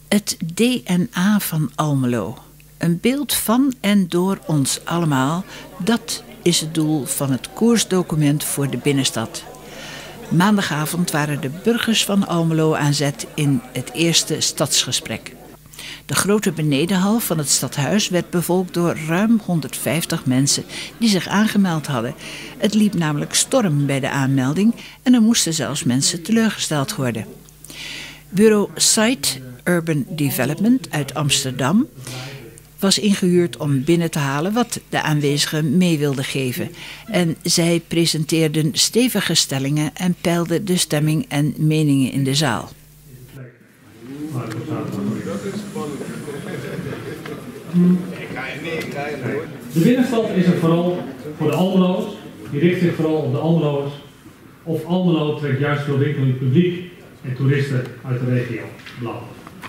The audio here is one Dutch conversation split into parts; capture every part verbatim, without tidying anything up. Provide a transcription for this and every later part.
Het D N A van Almelo. Een beeld van en door ons allemaal, dat is het doel van het koersdocument voor de binnenstad. Maandagavond waren de burgers van Almelo aan zet in het eerste stadsgesprek. De grote benedenhal van het stadhuis werd bevolkt door ruim honderdvijftig mensen die zich aangemeld hadden. Het liep namelijk storm bij de aanmelding en er moesten zelfs mensen teleurgesteld worden. Bureau Site Urban Development uit Amsterdam was ingehuurd om binnen te halen wat de aanwezigen mee wilden geven. En zij presenteerden stevige stellingen en peilden de stemming en meningen in de zaal. De binnenstad is er vooral voor de Almelo's, die richt zich vooral op de Almelo's. Of Almelo trekt juist veel winkelend publiek en toeristen uit de regio. Blauw.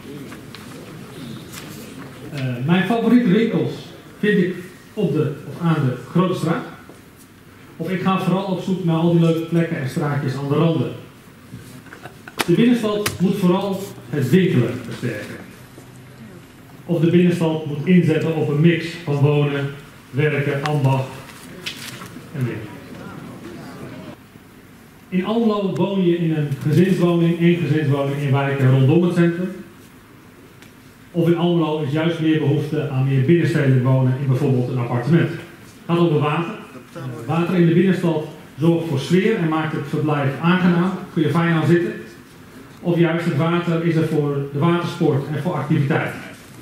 Uh, mijn favoriete winkels vind ik op de, of aan de Grote Straat. Of ik ga vooral op zoek naar al die leuke plekken en straatjes aan de randen. De binnenstad moet vooral het winkelen versterken. Of de binnenstad moet inzetten op een mix van wonen, werken, ambacht en winkelen. In Almelo woon je in een gezinswoning, één gezinswoning in wijken rondom het centrum. Of in Almelo is juist meer behoefte aan meer binnenstedelijk wonen in bijvoorbeeld een appartement. Het gaat over water. Water in de binnenstad zorgt voor sfeer en maakt het verblijf aangenaam. Kun je fijn aan zitten. Of juist het water is er voor de watersport en voor activiteit.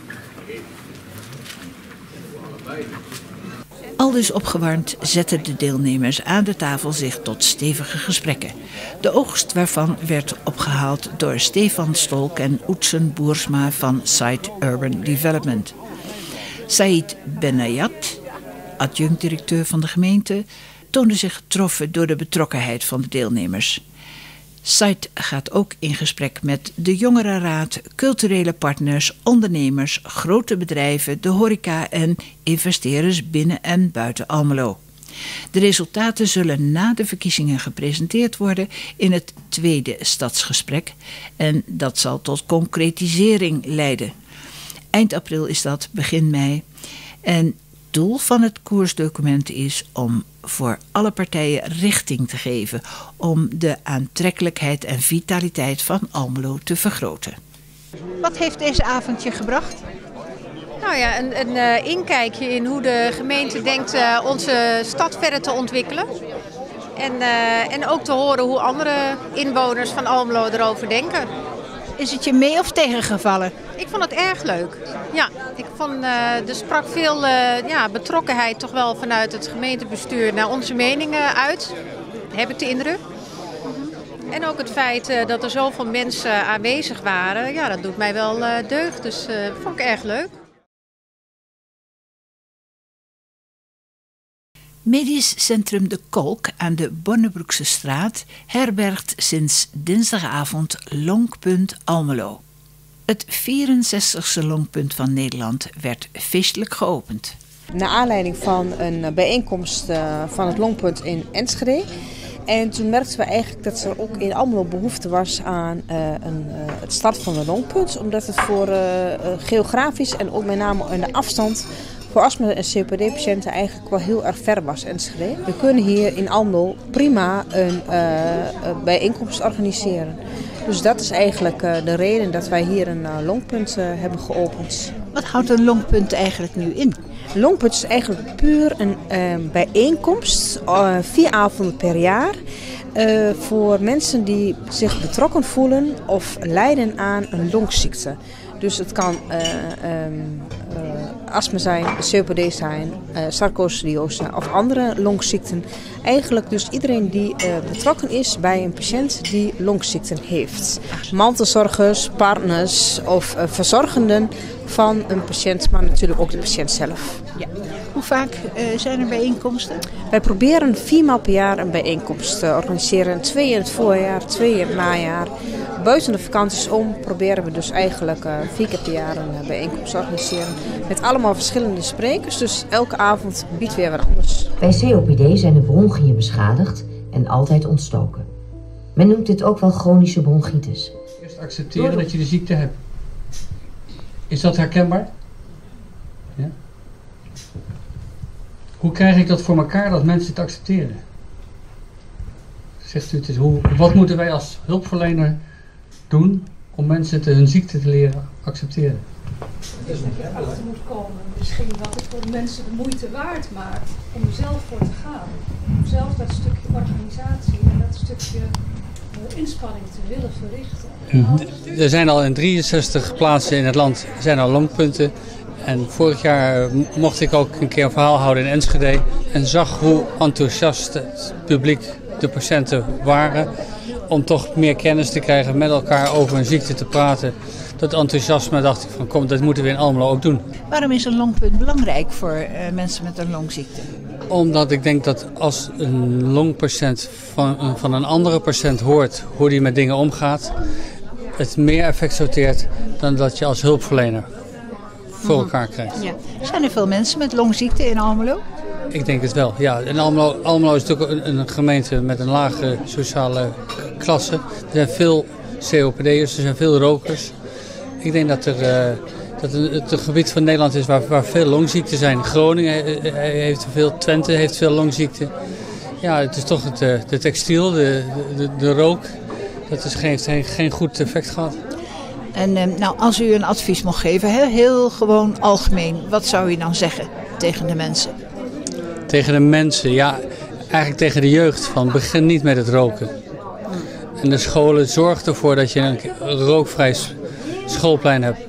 Aldus opgewarmd zetten de deelnemers aan de tafel zich tot stevige gesprekken. De oogst waarvan werd opgehaald door Stefan Stolk en Oetsen Boersma van Site Urban Development. Said Benayat, adjunct-directeur van de gemeente, toonde zich getroffen door de betrokkenheid van de deelnemers. Site gaat ook in gesprek met de jongerenraad, culturele partners, ondernemers, grote bedrijven, de horeca en investeerders binnen en buiten Almelo. De resultaten zullen na de verkiezingen gepresenteerd worden in het tweede stadsgesprek en dat zal tot concretisering leiden. Eind april is dat, begin mei. En het doel van het koersdocument is om voor alle partijen richting te geven, om de aantrekkelijkheid en vitaliteit van Almelo te vergroten. Wat heeft deze avond je gebracht? Nou ja, een, een uh, inkijkje in hoe de gemeente denkt uh, onze stad verder te ontwikkelen. En, uh, en ook te horen hoe andere inwoners van Almelo erover denken. Is het je mee of tegengevallen? Ik vond het erg leuk. Ja, ik vond, uh, er sprak veel uh, ja, betrokkenheid toch wel vanuit het gemeentebestuur naar onze meningen uit. Heb ik de indruk. Mm-hmm. En ook het feit uh, dat er zoveel mensen aanwezig waren, ja, dat doet mij wel uh, deugd. Dus uh, dat vond ik erg leuk. Medisch Centrum De Kolk aan de Bonnebroekse straat herbergt sinds dinsdagavond Longpunt Almelo. Het vierenzestigste Longpunt van Nederland werd feestelijk geopend. Naar aanleiding van een bijeenkomst van het Longpunt in Enschede. En toen merkten we eigenlijk dat er ook in Almelo behoefte was aan uh, een, uh, het start van een Longpunt. Omdat het voor uh, geografisch en ook met name in de afstand voor astma- en C O P D-patiënten eigenlijk wel heel erg ver was Enschede. We kunnen hier in Almelo prima een uh, bijeenkomst organiseren. Dus dat is eigenlijk uh, de reden dat wij hier een uh, Longpunt uh, hebben geopend. Wat houdt een Longpunt eigenlijk nu in? Een Longpunt is eigenlijk puur een uh, bijeenkomst, uh, vier avonden per jaar. Uh, voor mensen die zich betrokken voelen of lijden aan een longziekte. Dus het kan uh, um, uh, astma zijn, C O P D zijn, uh, sarcoïdose of andere longziekten. Eigenlijk dus iedereen die uh, betrokken is bij een patiënt die longziekten heeft. Mantelzorgers, partners of uh, verzorgenden van een patiënt, maar natuurlijk ook de patiënt zelf. Ja. Hoe vaak uh, zijn er bijeenkomsten? Wij proberen viermaal per jaar een bijeenkomst te organiseren. Twee in het voorjaar, twee in het najaar. Buiten de vakanties om proberen we dus eigenlijk uh, vier keer per jaar een uh, bijeenkomst te organiseren. Met allemaal verschillende sprekers, dus elke avond biedt weer wat anders. Bij C O P D zijn de bronchiën beschadigd en altijd ontstoken. Men noemt dit ook wel chronische bronchitis. Eerst accepteren dat je de ziekte hebt. Is dat herkenbaar? Ja? Hoe krijg ik dat voor elkaar dat mensen het accepteren? Zegt u het eens, hoe, wat moeten wij als hulpverlener doen om mensen te, hun ziekte te leren accepteren? Het is dat je achter moet komen. Misschien wat het voor de mensen de moeite waard maakt om er zelf voor te gaan. Om zelf dat stukje organisatie en dat stukje uh, inspanning te willen verrichten. Mm-hmm. Er zijn al in drieënzestig plaatsen in het land zijn al longpunten. En vorig jaar mocht ik ook een keer een verhaal houden in Enschede. En zag hoe enthousiast het publiek, de patiënten waren. Om toch meer kennis te krijgen, met elkaar over een ziekte te praten. Dat enthousiasme dacht ik van kom, dat moeten we in Almelo ook doen. Waarom is een longpunt belangrijk voor uh, mensen met een longziekte? Omdat ik denk dat als een longpatiënt van, van een andere patiënt hoort hoe die met dingen omgaat, het meer effect sorteert dan dat je als hulpverlener voor elkaar krijgt. Ja. Zijn er veel mensen met longziekte in Almelo? Ik denk het wel, ja. En Almelo, Almelo is natuurlijk een, een gemeente met een lage sociale klasse. Er zijn veel C O P D'ers, er zijn veel rokers. Ik denk dat, er, uh, dat het een gebied van Nederland is waar, waar veel longziekten zijn. Groningen heeft veel, Twente heeft veel longziekten. Ja, het is toch het, de textiel, de, de, de rook. Dat is geen, geen, geen goed effect gehad. En uh, nou, als u een advies mocht geven, heel, heel gewoon algemeen, wat zou u dan zeggen tegen de mensen? Tegen de mensen, ja, eigenlijk tegen de jeugd. Van begin niet met het roken. En de scholen, zorg ervoor dat je een rookvrij schoolplein hebt.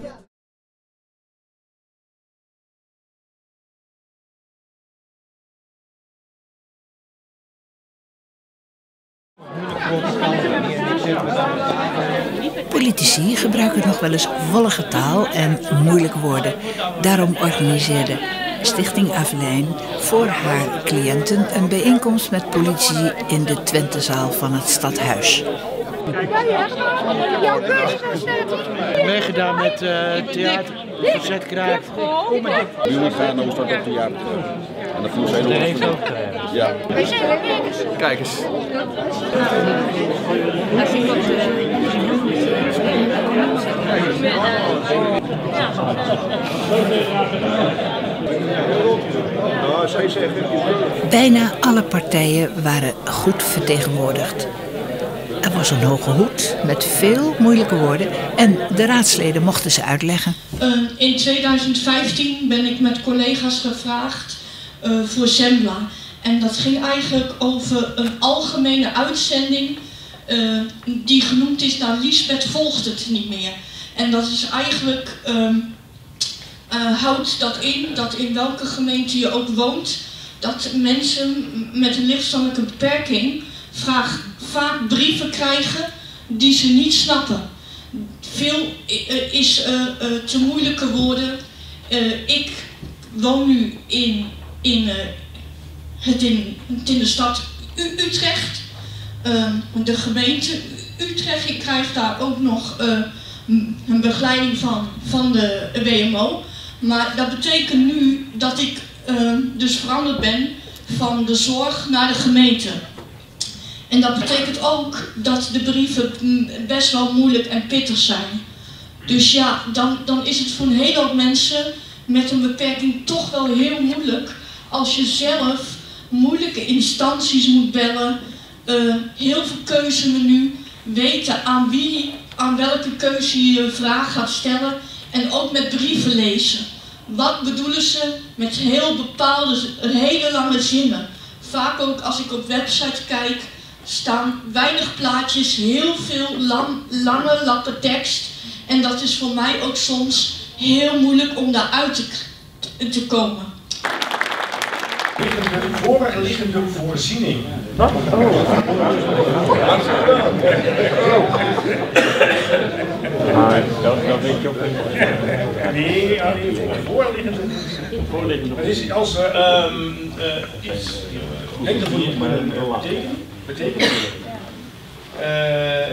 Politici gebruiken nog wel eens wollige taal en moeilijke woorden. Daarom organiseerde Stichting Avelijn voor haar cliënten een bijeenkomst met politici in de Twentezaal van het Stadhuis. Meegedaan met uh, theater, verzet kraak. Jullie gaan naar Oostland op de jaar terug. En dan voel je heel erg. Ja. Kijk eens. Bijna alle partijen waren goed vertegenwoordigd. Er was een hoge hoed met veel moeilijke woorden en de raadsleden mochten ze uitleggen. Uh, in tweeduizend vijftien ben ik met collega's gevraagd uh, voor Zembla. En dat ging eigenlijk over een algemene uitzending uh, die genoemd is naar Liesbeth volgt het niet meer. En dat is eigenlijk, uh, uh, houdt dat in, dat in welke gemeente je ook woont, dat mensen met een lichtstandelijke beperking vraag, vaak brieven krijgen die ze niet snappen. Veel uh, is uh, uh, te moeilijke woorden. Uh, ik woon nu in, in, uh, het in, in de stad U Utrecht. Uh, de gemeente Utrecht. Ik krijg daar ook nog uh, een begeleiding van, van de W M O. Maar dat betekent nu dat ik uh, dus veranderd ben van de zorg naar de gemeente. En dat betekent ook dat de brieven best wel moeilijk en pittig zijn. Dus ja, dan, dan is het voor een hele hoop mensen met een beperking toch wel heel moeilijk als je zelf moeilijke instanties moet bellen, uh, heel veel keuzemenu, weten aan wie, aan welke keuze je je vraag gaat stellen en ook met brieven lezen. Wat bedoelen ze met heel bepaalde, hele lange zinnen? Vaak ook als ik op websites kijk, staan weinig plaatjes, heel veel lang, lange lappen tekst. En dat is voor mij ook soms heel moeilijk om daaruit te, te komen. Liggende, voorliggende voorziening. Wat? Oh. Maar dat, dat weet je ook niet. Nee, alleen voorliggende. Voorliggende. Het is als er um, uh, iets. Denk dat je maar een betekent. Betekent. Uh,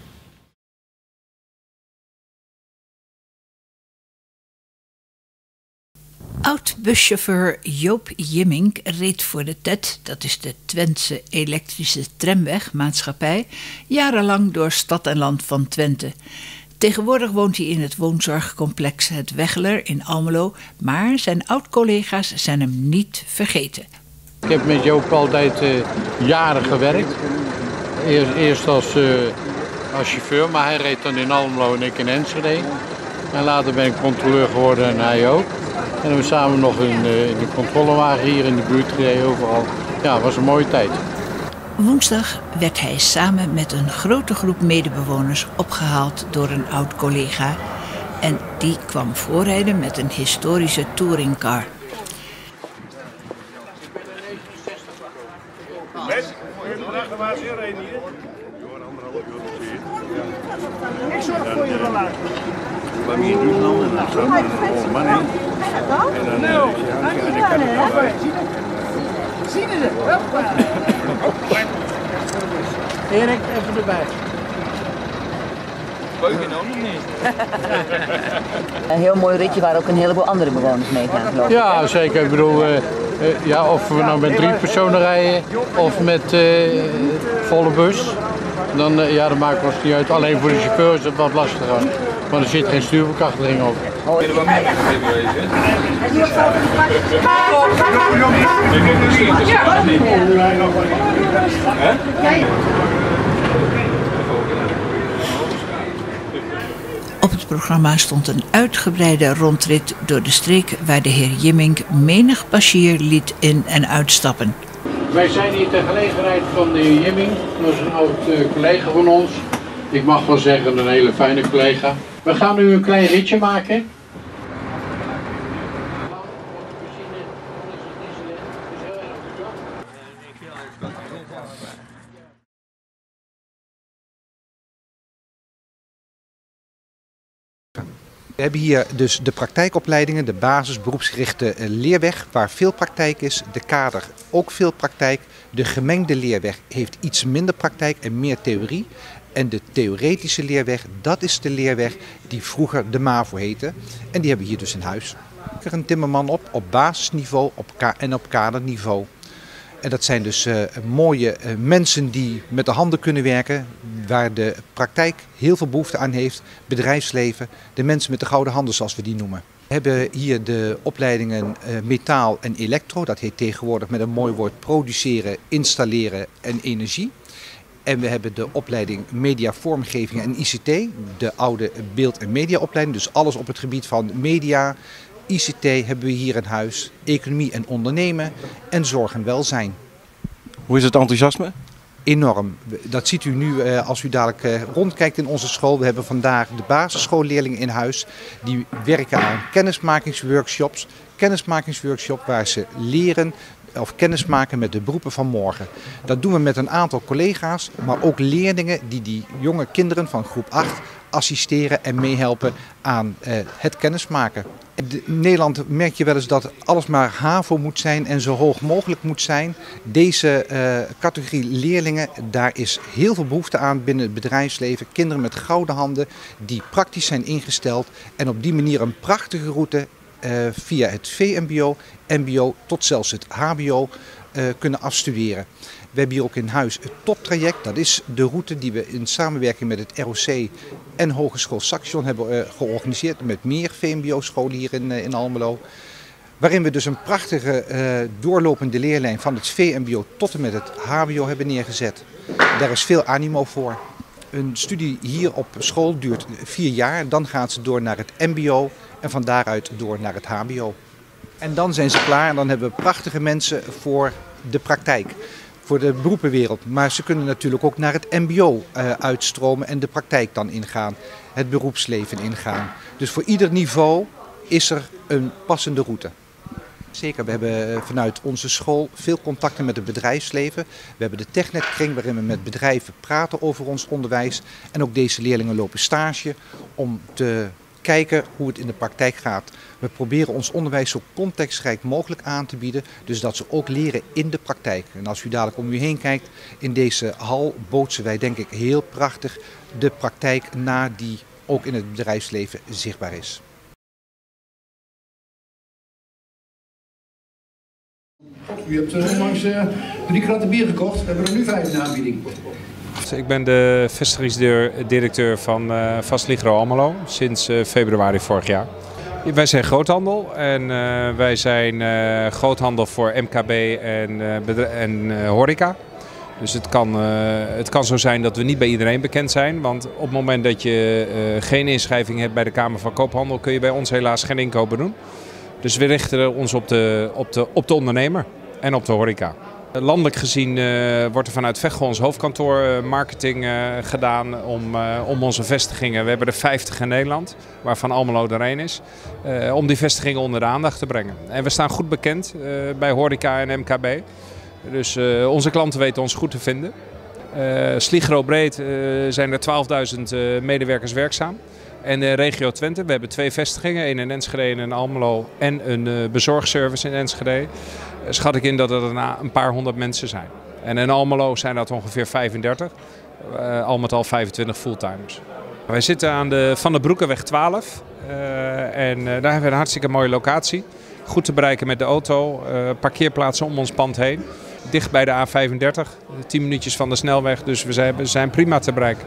Oud-buschauffeur Joop Jimmink reed voor de T E T, dat is de Twentse Elektrische Tramweg Maatschappij, jarenlang door stad en land van Twente. Tegenwoordig woont hij in het woonzorgcomplex Het Weggeler in Almelo, maar zijn oud-collega's zijn hem niet vergeten. Ik heb met Joop altijd uh, jaren gewerkt. Eerst, eerst als, uh, als chauffeur, maar hij reed dan in Almelo en ik in Enschede. En later ben ik controleur geworden en hij ook. En hebben we samen nog in, uh, in de controlewagen hier in de buurt gereden, overal. Ja, het was een mooie tijd. Woensdag werd hij samen met een grote groep medebewoners opgehaald door een oud-collega. En die kwam voorrijden met een historische touringcar. Ik zorg voor je wel later. We kwamen hier in Duitsland en dan zat er een man in. En dan uh, en ik had het al bij. Zien ze? Erik, even erbij. Leuk je nou nog niet? Een heel mooi ritje waar ook een heleboel andere bewoners mee gaan, geloof ik. Ja, zeker. Ik bedoel, uh, uh, ja, of we nou met drie personen rijden of met uh, volle bus, dan, uh, ja, dat maakt ons niet uit. Alleen voor de chauffeur is het wat lastiger, want er zit geen stuurbekrachtiging op. Oh, ik wil meer geweest, Op het programma stond een uitgebreide rondrit door de streek waar de heer Jimmink menig passagier liet in- en uitstappen. Wij zijn hier ter gelegenheid van de heer Jimmink, dat is een oud uh, collega van ons. Ik mag wel zeggen een hele fijne collega. We gaan nu een klein ritje maken. We hebben hier dus de praktijkopleidingen, de basis beroepsgerichte leerweg, waar veel praktijk is. De kader ook veel praktijk. De gemengde leerweg heeft iets minder praktijk en meer theorie. En de theoretische leerweg, dat is de leerweg die vroeger de MAVO heette. En die hebben we hier dus in huis. Er een timmerman op, op basisniveau op en op kaderniveau. En dat zijn dus uh, mooie uh, mensen die met de handen kunnen werken, waar de praktijk heel veel behoefte aan heeft. Bedrijfsleven, de mensen met de gouden handen zoals we die noemen. We hebben hier de opleidingen uh, metaal en elektro, dat heet tegenwoordig met een mooi woord produceren, installeren en energie. En we hebben de opleiding media vormgeving en I C T, de oude beeld- en mediaopleiding, dus alles op het gebied van media. I C T hebben we hier in huis, economie en ondernemen en zorg en welzijn. Hoe is het enthousiasme? Enorm. Dat ziet u nu als u dadelijk rondkijkt in onze school. We hebben vandaag de basisschoolleerlingen in huis. Die werken aan kennismakingsworkshops. Kennismakingsworkshop waar ze leren of kennismaken met de beroepen van morgen. Dat doen we met een aantal collega's, maar ook leerlingen die die jonge kinderen van groep acht assisteren en meehelpen aan uh, het kennismaken. In Nederland merk je wel eens dat alles maar HAVO moet zijn en zo hoog mogelijk moet zijn. Deze uh, categorie leerlingen, daar is heel veel behoefte aan binnen het bedrijfsleven. Kinderen met gouden handen die praktisch zijn ingesteld en op die manier een prachtige route uh, via het V M B O, M B O tot zelfs het H B O uh, kunnen afstuderen. We hebben hier ook in huis het toptraject. Dat is de route die we in samenwerking met het R O C en Hogeschool Saxion hebben uh, georganiseerd met meer V M B O-scholen hier in, uh, in Almelo. Waarin we dus een prachtige uh, doorlopende leerlijn van het V M B O tot en met het H B O hebben neergezet. Daar is veel animo voor. Een studie hier op school duurt vier jaar. Dan gaan ze door naar het M B O en van daaruit door naar het H B O. En dan zijn ze klaar en dan hebben we prachtige mensen voor de praktijk. Voor de beroepenwereld. Maar ze kunnen natuurlijk ook naar het M B O uh, uitstromen en de praktijk dan ingaan. Het beroepsleven ingaan. Dus voor ieder niveau is er een passende route. Zeker, we hebben vanuit onze school veel contacten met het bedrijfsleven. We hebben de TechNet-kring waarin we met bedrijven praten over ons onderwijs. En ook deze leerlingen lopen stage om te kijken hoe het in de praktijk gaat. We proberen ons onderwijs zo contextrijk mogelijk aan te bieden, dus dat ze ook leren in de praktijk. En als u dadelijk om u heen kijkt, in deze hal bootsen wij denk ik heel prachtig de praktijk na die ook in het bedrijfsleven zichtbaar is. U hebt onlangs uh, drie kratten bier gekocht, we hebben er nu vijf in de aanbieding. Ik ben de vestigingsdirecteur van uh, Vastligro Almelo sinds uh, februari vorig jaar. Wij zijn groothandel en uh, wij zijn uh, groothandel voor M K B en, uh, en uh, horeca. Dus het kan, uh, het kan zo zijn dat we niet bij iedereen bekend zijn. Want op het moment dat je uh, geen inschrijving hebt bij de Kamer van Koophandel kun je bij ons helaas geen inkopen doen. Dus we richten ons op de, op de, op de ondernemer en op de horeca. Landelijk gezien uh, wordt er vanuit Veghel ons hoofdkantoor uh, marketing uh, gedaan om, uh, om onze vestigingen. We hebben er vijftig in Nederland, waarvan Almelo er één is. Uh, om die vestigingen onder de aandacht te brengen. En we staan goed bekend uh, bij horeca en M K B. Dus uh, onze klanten weten ons goed te vinden. Uh, Sligro breed uh, zijn er twaalfduizend uh, medewerkers werkzaam. En de regio Twente, we hebben twee vestigingen, één in Enschede en in Almelo en een uh, bezorgservice in Enschede. Schat ik in dat er een paar honderd mensen zijn. En in Almelo zijn dat ongeveer vijfendertig, uh, al met al vijfentwintig fulltimers. Wij zitten aan de Van der Broekenweg twaalf uh, en uh, daar hebben we een hartstikke mooie locatie. Goed te bereiken met de auto, uh, parkeerplaatsen om ons pand heen. Dicht bij de A vijfendertig, tien minuutjes van de snelweg, dus we zijn, we zijn prima te bereiken.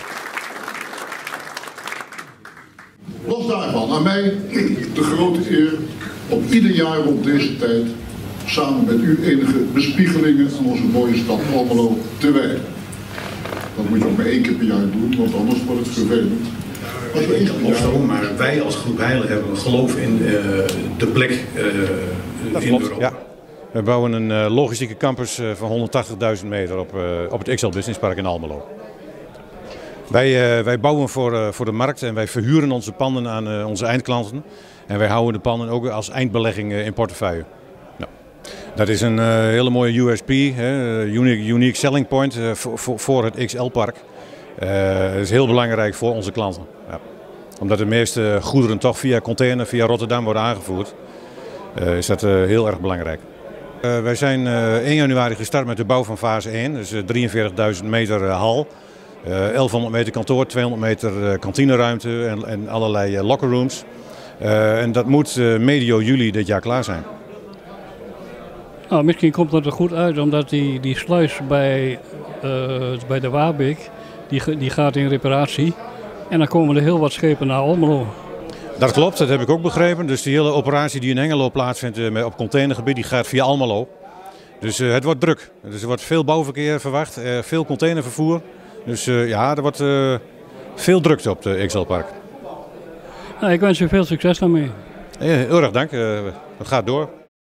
Los daarvan, aan mij de grote eer om ieder jaar rond deze tijd samen met u enige bespiegelingen aan onze mooie stad Almelo te wijden. Dat moet je ook maar één keer per jaar doen, want anders wordt het vervelend. Als we één keer per jaar... Daarom, maar wij als Groep Heilig hebben een geloof in uh, de plek uh, in Europa. Ja. We bouwen een uh, logistieke campus uh, van honderdtachtigduizend meter op, uh, op het X L Business Park in Almelo. Wij, uh, wij bouwen voor, uh, voor de markt en wij verhuren onze panden aan uh, onze eindklanten. En wij houden de panden ook als eindbelegging uh, in portefeuille. Nou, dat is een uh, hele mooie U S P, hè, unique, unique selling point uh, voor, voor, voor het X L-park. Uh, dat is heel belangrijk voor onze klanten. Ja. Omdat de meeste goederen toch via container, via Rotterdam worden aangevoerd, uh, is dat uh, heel erg belangrijk. Uh, wij zijn uh, één januari gestart met de bouw van fase één, dus uh, drieënveertigduizend meter uh, hal. Uh, elfhonderd meter kantoor, tweehonderd meter uh, kantineruimte en, en allerlei uh, lockerrooms. Uh, en dat moet uh, medio juli dit jaar klaar zijn. Nou, misschien komt dat er goed uit, omdat die, die sluis bij, uh, bij de Waarbeek, die, die gaat in reparatie. En dan komen er heel wat schepen naar Almelo. Dat klopt, dat heb ik ook begrepen. Dus die hele operatie die in Hengelo plaatsvindt uh, op containergebied, die gaat via Almelo. Dus uh, het wordt druk. Dus er wordt veel bouwverkeer verwacht, uh, veel containervervoer. Dus uh, ja, er wordt uh, veel drukte op de X L-park. Nou, ik wens u veel succes daarmee. Ja, heel erg dank, uh, het gaat door.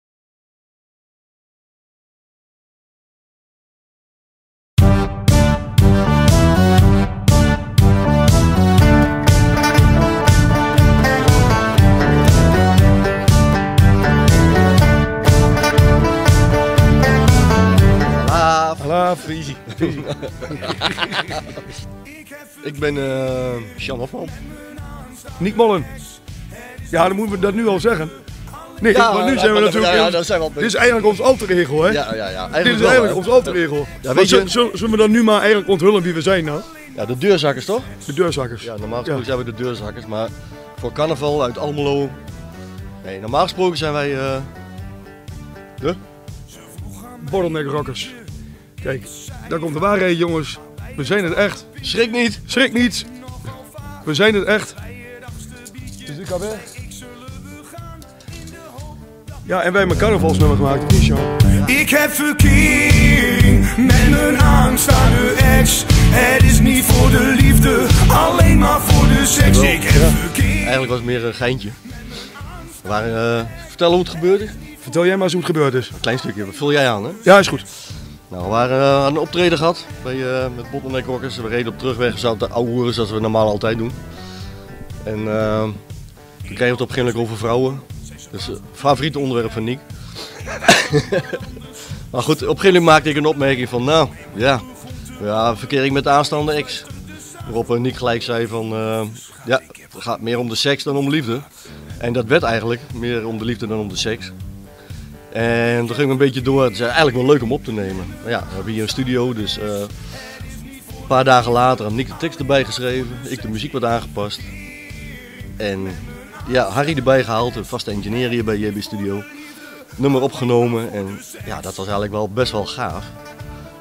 Hallo, Friesi. Ik ben uh, Jan Hofman. Nick Mollen. Ja, dan moeten we dat nu al zeggen. Nee, ja, want nu zijn we natuurlijk... Ja, ja, dat zijn we al dit is eigenlijk ons alter ego, hè? Ja, ja, ja. Dit is eigenlijk ons alter ego. Ja, weet je... Zullen, zullen we dan nu maar eigenlijk onthullen wie we zijn nou? Ja, de deurzakkers toch? De deurzakkers. Ja, normaal gesproken ja. zijn we de deurzakkers, maar voor carnaval uit Almelo... Nee, normaal gesproken zijn wij... Uh... De? Bottleneck Rockers. Kijk, daar komt de waarheid, jongens. We zijn het echt. Schrik niet. Schrik niet. We zijn het echt. Dus ik ga weg. Ja, en wij hebben een carnavalsnummer gemaakt, niet Sean? Ik heb verkering met mijn aanstaande ex. Het is niet voor de liefde, alleen maar voor de seks. Wel, ik heb ja. verkering. Eigenlijk was het meer een geintje. We waren, uh, vertel hoe het gebeurde. Vertel jij maar eens hoe het gebeurd is. Een klein stukje, wat vul jij aan, hè? Ja, is goed. Nou, we waren uh, aan een optreden gehad bij, uh, met Bottleneck Rockers. We reden op terugweg, we zaten ouwe hoeren zoals we normaal altijd doen. En uh, toen kregen we het op een gegeven moment over vrouwen. Dus uh, favoriete onderwerp van Nick. Maar goed, op een gegeven moment maakte ik een opmerking van, nou ja, ja verkering met de aanstaande ex. Waarop uh, Nick gelijk zei van, uh, ja, het gaat meer om de seks dan om liefde. En dat werd eigenlijk meer om de liefde dan om de seks. En toen ging we een beetje door. Het is eigenlijk wel leuk om op te nemen. Maar ja, we hebben hier een studio, dus uh, een paar dagen later heb Nick de tekst erbij geschreven. Ik de muziek wat aangepast. En ja, Harry erbij gehaald, een vaste engineer hier bij J B Studio. Nummer opgenomen en ja, dat was eigenlijk wel best wel gaaf.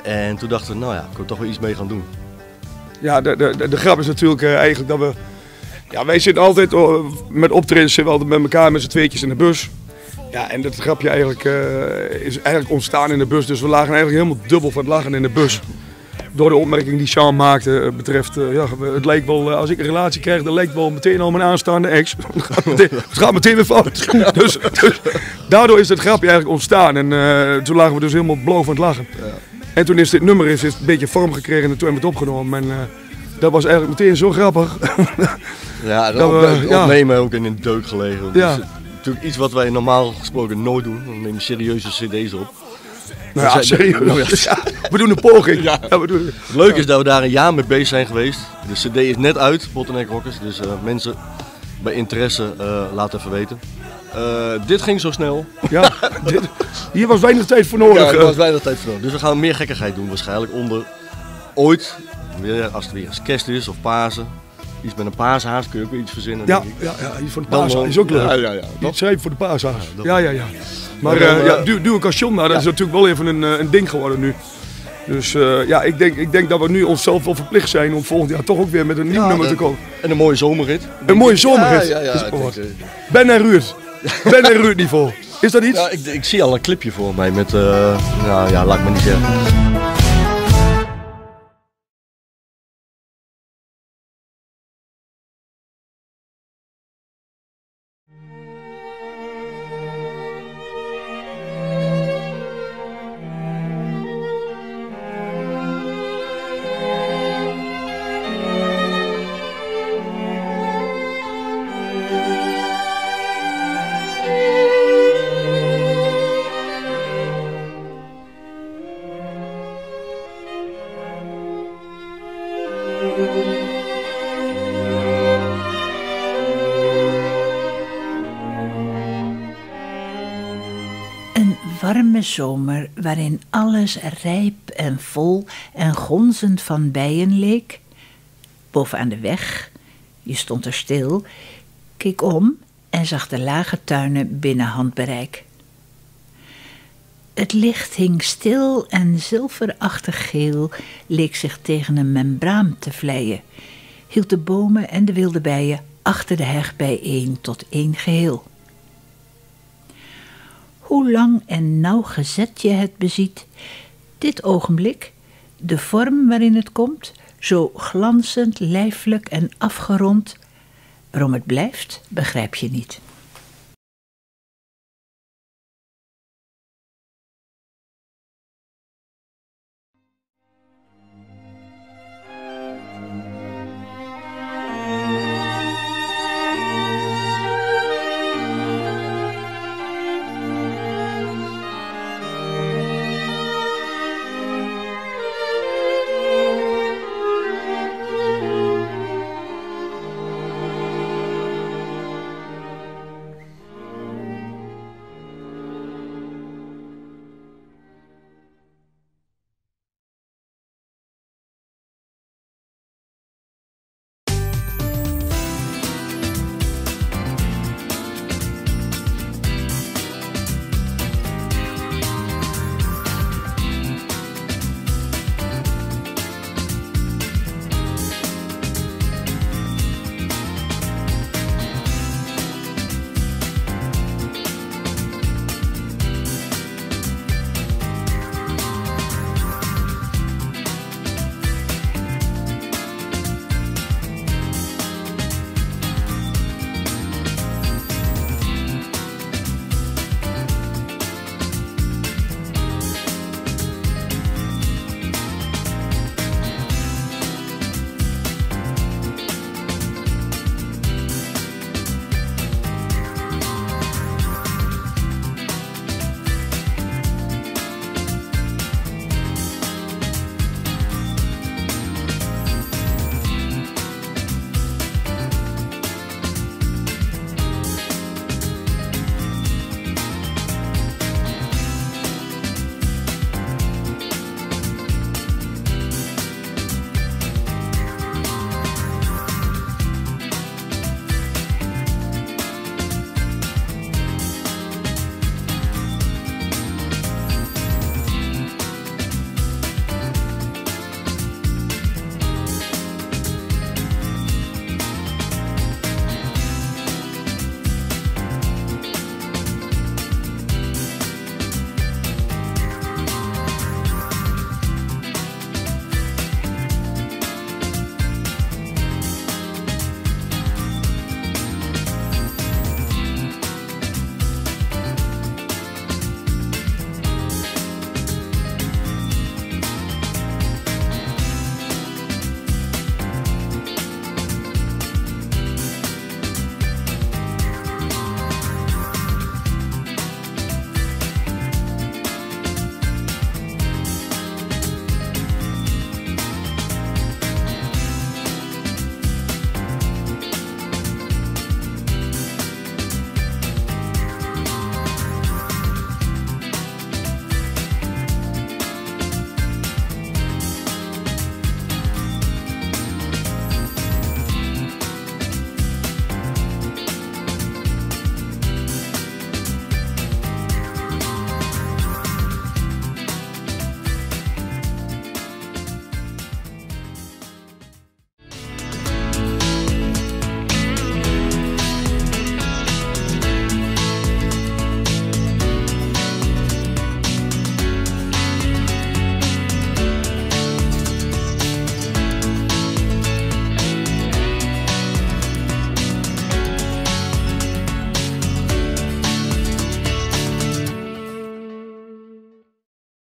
En toen dachten we, nou ja, ik wil toch wel iets mee gaan doen. Ja, de, de, de grap is natuurlijk uh, eigenlijk dat we... Ja, wij zitten altijd, uh, met optredens zitten we altijd met elkaar met z'n tweetjes in de bus. Ja, en dat grapje eigenlijk, uh, is eigenlijk ontstaan in de bus. Dus we lagen eigenlijk helemaal dubbel van het lachen in de bus. Door de opmerking die Sean maakte uh, betreft, uh, ja, het lijkt wel, uh, als ik een relatie krijg, dan lijkt wel meteen al mijn aanstaande ex. Het gaat meteen, het gaat meteen weer fout. Dus, dus daardoor is het grapje eigenlijk ontstaan. En uh, toen lagen we dus helemaal blauw van het lachen. Ja. En toen is dit nummer is, is een beetje vorm gekregen en toen hebben we het opgenomen. En uh, dat was eigenlijk meteen zo grappig. Ja, dat, dat we, op, ja. opnemen ook in een deuk gelegen. Ja. Dus, natuurlijk iets wat wij normaal gesproken nooit doen. We nemen serieuze cd's op. Nou ja, serieus. Ja, we doen een poging. Ja. Ja, we doen... Het leuke is dat we daar een jaar mee bezig zijn geweest. De cd is net uit, Bottleneck Rockers. Dus uh, mensen bij interesse uh, laat even weten. Uh, dit ging zo snel. Ja, dit, hier was weinig tijd voor nodig. Ja, er was weinig tijd voor nodig. Dus we gaan meer gekkigheid doen waarschijnlijk onder ooit, weer, als het weer eens kerst is of Pasen. Iets met een paashaas kun je ook iets verzinnen. Ja, ja, ja, iets voor de paashaas is ook leuk. Ja, ja, ja. Iets schrijven voor de paashaas. Ja, ja, ja. Maar uh, ja, duw, duw een cachon, nou, dat is natuurlijk wel even een, een ding geworden nu. Dus uh, ja, ik denk, ik denk dat we nu onszelf wel verplicht zijn om volgend jaar toch ook weer met een nieuw ja, nummer te komen. En een mooie zomerrit. Een mooie zomerrit. Ja, ja, ja, dus, denk, Ben en Ruud. Ben en Ruud niveau. Is dat iets? Ja, ik, ik zie al een clipje voor mij met, uh, nou ja, laat ik maar niet zeggen. Een warme zomer waarin alles rijp en vol en gonzend van bijen leek. Bovenaan de weg, je stond er stil, keek om en zag de lage tuinen binnen handbereik. Het licht hing stil en zilverachtig geel leek zich tegen een membraan te vleien, hield de bomen en de wilde bijen achter de heg bijeen tot één geheel. Hoe lang en nauwgezet je het beziet, dit ogenblik, de vorm waarin het komt, zo glanzend, lijfelijk en afgerond, waarom het blijft, begrijp je niet.